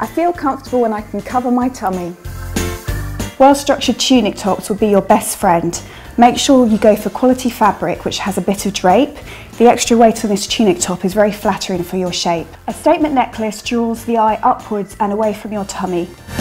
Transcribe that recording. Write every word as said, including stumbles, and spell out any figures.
I feel comfortable when I can cover my tummy. Well-structured tunic tops will be your best friend. Make sure you go for quality fabric which has a bit of drape. The extra weight on this tunic top is very flattering for your shape. A statement necklace draws the eye upwards and away from your tummy.